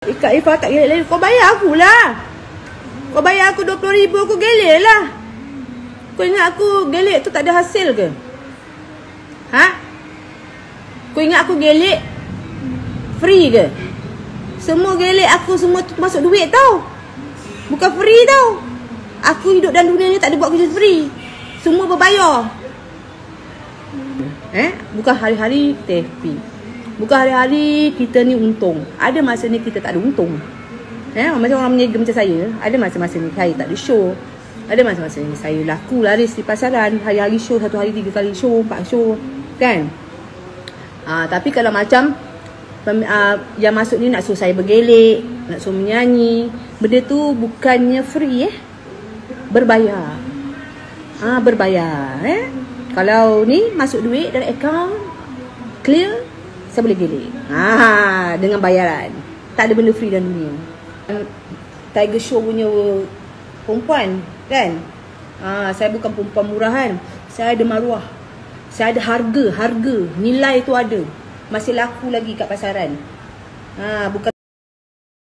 Ikat Ifah tak gelek lagi. Kau bayar aku lah. Kau bayar aku 20,000, aku gelek lah. Kau ingat aku gelek tu tak ada hasil ke? Ha? Kau ingat aku gelek free ke? Semua gelek aku semua masuk duit tau. Bukan free tau. Aku hidup dalam dunia ni tak ada buat kerja free. Semua berbayar. Bukan hari-hari kita happy. Bukan hari-hari kita ni untung. Ada masa ni kita tak ada untung. Macam orang meniaga macam saya. Ada masa-masa ni saya tak ada show. Ada masa-masa ni saya laku laris di pasaran. Hari-hari show, 1 hari 3 kali show, 4 show. Kan? Tapi kalau macam yang masuk ni nak suruh saya bergelek, nak suruh menyanyi, benda tu bukannya free berbayar. Berbayar. Kalau ni masuk duit dari akaun clear, saya boleh gelek. Dengan bayaran. Tak ada benda free dalam dunia. Tiger Show punya perempuan kan. Saya bukan perempuan murahan. Saya ada maruah. Saya ada harga. Nilai tu ada. Masih laku lagi kat pasaran. Bukan